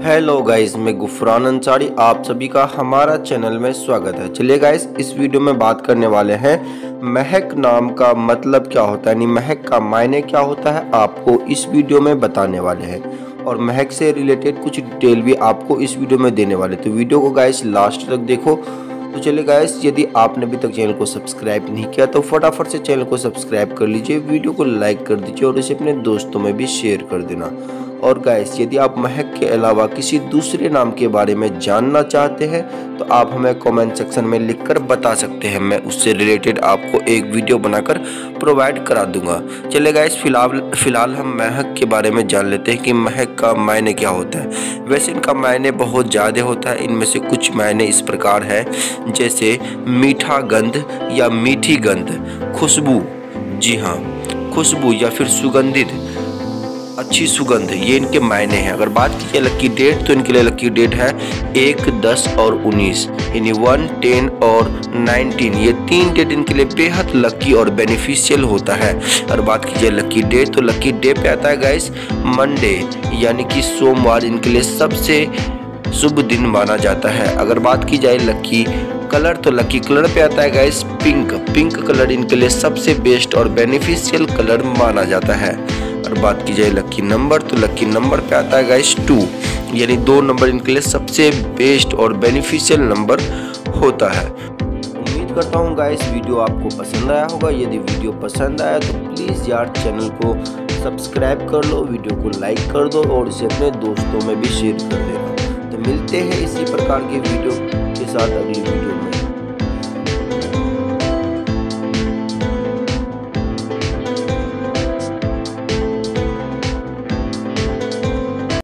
Hello guys, मैं गुफरान अंसारी आप सभी का हमारा चैनल में स्वागत है। चलिए गाइस, इस वीडियो में बात करने वाले हैं महक नाम का मतलब क्या होता है, यानी महक का मायने क्या होता है, आपको इस वीडियो में बताने वाले हैं। और महक से रिलेटेड कुछ डिटेल भी आपको इस वीडियो में देने वाले, तो वीडियो को गाइस लास्ट तक देखो। तो चलिए गाइस, यदि आपने अभी तक चैनल को सब्सक्राइब नहीं किया तो फटाफट से चैनल को सब्सक्राइब कर लीजिए, वीडियो को लाइक कर दीजिए और इसे अपने दोस्तों में भी शेयर कर देना। और गाइस, यदि आप महक के अलावा किसी दूसरे नाम के बारे में जानना चाहते हैं तो आप हमें कमेंट सेक्शन में लिखकर बता सकते हैं, मैं उससे रिलेटेड आपको एक वीडियो बनाकर प्रोवाइड करा दूंगा। चलिए गाइस, फिलहाल हम महक के बारे में जान लेते हैं कि महक का मायने क्या होता है। वैसे इनका मायने बहुत ज़्यादा होता है, इनमें से कुछ मायने इस प्रकार है, जैसे मीठा गंध या मीठी गंध, खुशबू, जी हाँ खुशबू या फिर सुगंधित, अच्छी सुगंध, ये इनके मायने हैं। अगर बात की जाए लकी डेट तो इनके लिए लकी डेट है 1, 10 और 19, यानी 1, 10 और 19, ये 3 डेट इनके लिए बेहद लकी और बेनिफिशियल होता है। और बात की जाए लकी डेट तो लकी डे पे आता है गाइस मंडे, यानी कि सोमवार इनके लिए सबसे शुभ दिन माना जाता है। अगर बात की जाए लकी कलर तो लकी कलर पे आता है गाइस पिंक कलर इनके लिए सबसे बेस्ट और बेनिफिशियल कलर माना जाता है। और बात की जाए लकी नंबर तो लकी नंबर पे आता है गाइस 2, यानी 2 नंबर इनके लिए सबसे बेस्ट और बेनिफिशियल नंबर होता है। उम्मीद करता हूँ गाइस वीडियो आपको पसंद आया होगा। यदि वीडियो पसंद आया तो प्लीज़ यार चैनल को सब्सक्राइब कर लो, वीडियो को लाइक कर दो और इसे अपने दोस्तों में भी शेयर कर देना। तो मिलते हैं इसी प्रकार की वीडियो के साथ अगली वीडियो में।